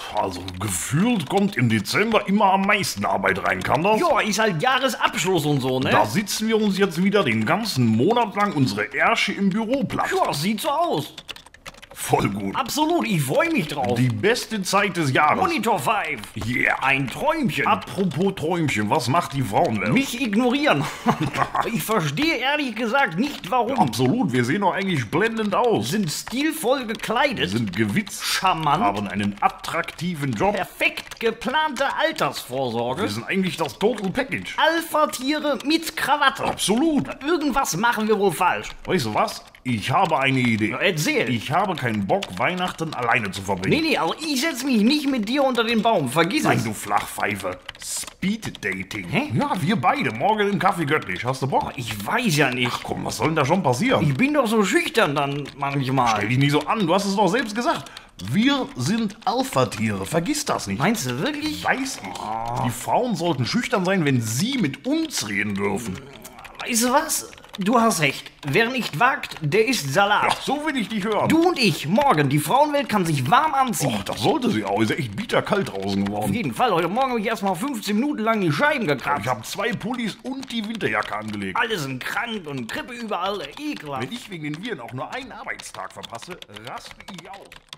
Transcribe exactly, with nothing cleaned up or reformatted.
Also gefühlt kommt im Dezember immer am meisten Arbeit rein, kann das? Ja, ist halt Jahresabschluss und so, ne? Da sitzen wir uns jetzt wieder den ganzen Monat lang unsere Ärsche im Büro platt. Ja, sieht so aus. Voll gut. Absolut, ich freue mich drauf. Die beste Zeit des Jahres. Monitor fünf. Yeah. Ein Träumchen. Apropos Träumchen, was macht die Frauenwelt? Mich ignorieren. Ich verstehe ehrlich gesagt nicht, warum. Absolut, wir sehen doch eigentlich blendend aus. Sind stilvoll gekleidet. Sind gewitzt, charmant. haben einen attraktiven Job. Perfekt geplante Altersvorsorge. Wir sind eigentlich das Total Package. Alpha-Tiere mit Krawatte. Absolut. Irgendwas machen wir wohl falsch. Weißt du was? Ich habe eine Idee. Ja, erzähl. Ich habe keinen Bock, Weihnachten alleine zu verbringen. Nee, nee, also ich setz mich nicht mit dir unter den Baum. Vergiss Nein, es. du Flachpfeife. Speed Dating. Hä? Ja, wir beide. Morgen im Café Göttlich. Hast du Bock? Ich weiß ja nicht. Ach komm, was soll denn da schon passieren? Ich bin doch so schüchtern dann manchmal. Stell dich nicht so an. Du hast es doch selbst gesagt. Wir sind Alpha-Tiere. Vergiss das nicht. Meinst du wirklich? Weiß ich. Die Frauen sollten schüchtern sein, wenn sie mit uns reden dürfen. Weißt du was? Du hast recht. Wer nicht wagt, der isst Salat. Ach, so will ich dich hören. Du und ich, morgen. Die Frauenwelt kann sich warm anziehen. Och, das sollte sie auch. Ist ja echt bitterkalt draußen Auf geworden. jeden Fall. Heute Morgen habe ich erstmal fünfzehn Minuten lang die Scheiben gekratzt. Ich habe zwei Pullis und die Winterjacke angelegt. Alle sind krank und Krippe überall. Ekelhaft. Wenn ich wegen den Viren auch nur einen Arbeitstag verpasse, raste ich aus.